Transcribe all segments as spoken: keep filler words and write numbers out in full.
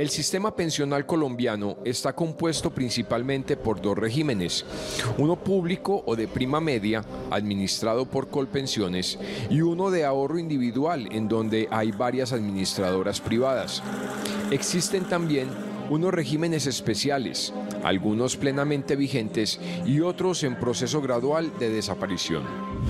El sistema pensional colombiano está compuesto principalmente por dos regímenes, uno público o de prima media, administrado por Colpensiones, y uno de ahorro individual, en donde hay varias administradoras privadas. Existen también unos regímenes especiales, algunos plenamente vigentes y otros en proceso gradual de desaparición.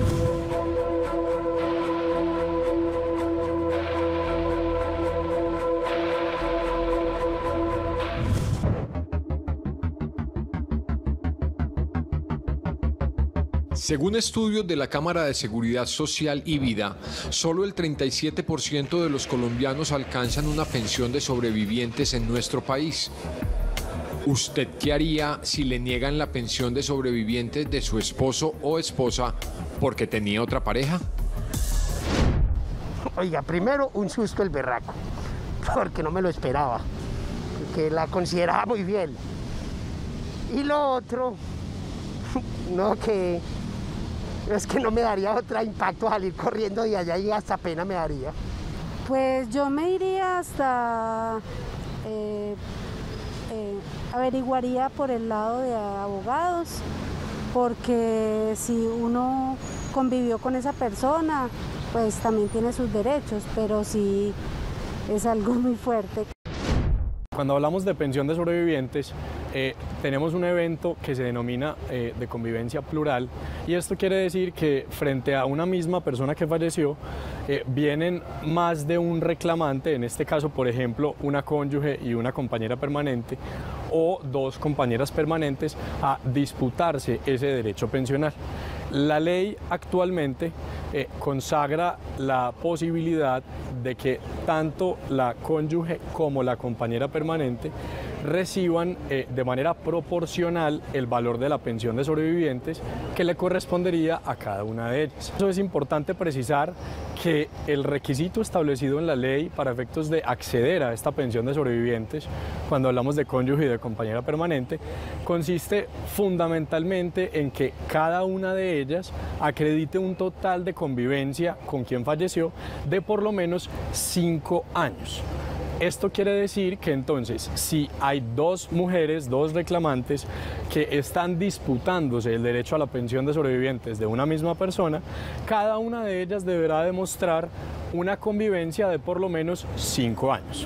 Según estudios de la Cámara de Seguridad Social y Vida, solo el treinta y siete por ciento de los colombianos alcanzan una pensión de sobrevivientes en nuestro país. ¿Usted qué haría si le niegan la pensión de sobrevivientes de su esposo o esposa porque tenía otra pareja? Oiga, primero un susto el berraco, porque no me lo esperaba, porque la consideraba muy fiel. Y lo otro, no que... es que no me daría otro impacto salir corriendo de allá y hasta pena me daría. Pues yo me iría hasta, eh, eh, averiguaría por el lado de abogados, porque si uno convivió con esa persona, pues también tiene sus derechos, pero sí es algo muy fuerte. Cuando hablamos de pensión de sobrevivientes, eh, tenemos un evento que se denomina eh, de convivencia plural, y esto quiere decir que frente a una misma persona que falleció, eh, vienen más de un reclamante, en este caso, por ejemplo, una cónyuge y una compañera permanente, o dos compañeras permanentes, a disputarse ese derecho pensional. La ley actualmente eh, consagra la posibilidad de que tanto la cónyuge como la compañera permanente reciban eh, de manera proporcional el valor de la pensión de sobrevivientes que le correspondería a cada una de ellas. Eso es importante precisar que el requisito establecido en la ley para efectos de acceder a esta pensión de sobrevivientes, cuando hablamos de cónyuge y de compañera permanente, consiste fundamentalmente en que cada una de ellas acredite un total de convivencia con quien falleció de por lo menos cinco años. Esto quiere decir que entonces, si hay dos mujeres, dos reclamantes que están disputándose el derecho a la pensión de sobrevivientes de una misma persona, cada una de ellas deberá demostrar una convivencia de por lo menos cinco años.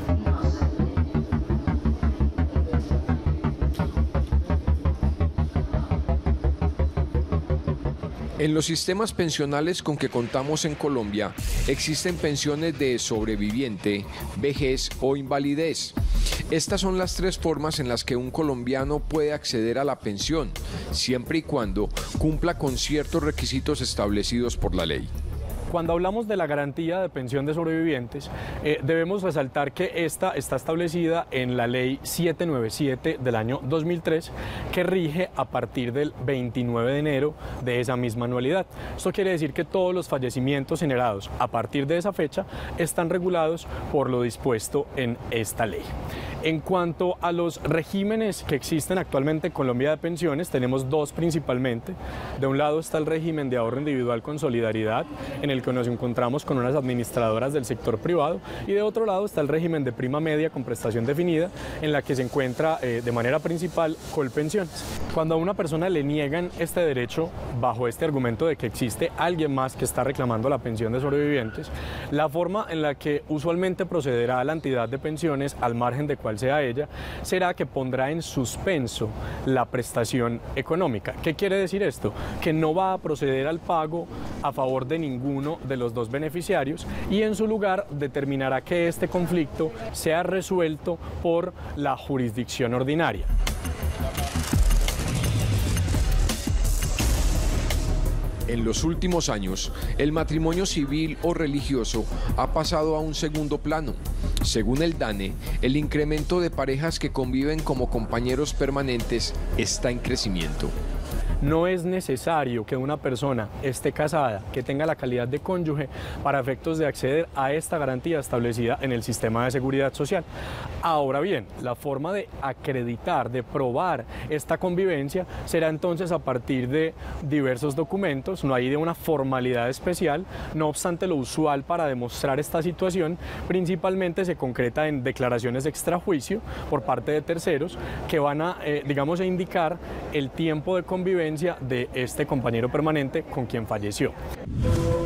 En los sistemas pensionales con que contamos en Colombia, existen pensiones de sobreviviente, vejez o invalidez. Estas son las tres formas en las que un colombiano puede acceder a la pensión, siempre y cuando cumpla con ciertos requisitos establecidos por la ley. Cuando hablamos de la garantía de pensión de sobrevivientes, eh, debemos resaltar que esta está establecida en la ley setecientos noventa y siete del año dos mil tres, que rige a partir del veintinueve de enero de esa misma anualidad. Esto quiere decir que todos los fallecimientos generados a partir de esa fecha están regulados por lo dispuesto en esta ley. En cuanto a los regímenes que existen actualmente en Colombia de pensiones, tenemos dos principalmente. De un lado está el régimen de ahorro individual con solidaridad, en el que nos encontramos con unas administradoras del sector privado, y de otro lado está el régimen de prima media con prestación definida, en la que se encuentra eh, de manera principal Colpensiones. Cuando a una persona le niegan este derecho bajo este argumento de que existe alguien más que está reclamando la pensión de sobrevivientes, la forma en la que usualmente procederá la entidad de pensiones, al margen de cuál sea ella, será que pondrá en suspenso la prestación económica. ¿Qué quiere decir esto? Que no va a proceder al pago a favor de ninguno de los dos beneficiarios, y en su lugar determinará que este conflicto sea resuelto por la jurisdicción ordinaria. En los últimos años, el matrimonio civil o religioso ha pasado a un segundo plano. Según el DANE, el incremento de parejas que conviven como compañeros permanentes está en crecimiento. No es necesario que una persona esté casada, que tenga la calidad de cónyuge, para efectos de acceder a esta garantía establecida en el sistema de seguridad social. Ahora bien, la forma de acreditar, de probar esta convivencia será entonces a partir de diversos documentos, no hay de una formalidad especial. No obstante, lo usual para demostrar esta situación principalmente se concreta en declaraciones de extrajuicio por parte de terceros que van a, eh, digamos, a indicar el tiempo de convivencia de este compañero permanente con quien falleció.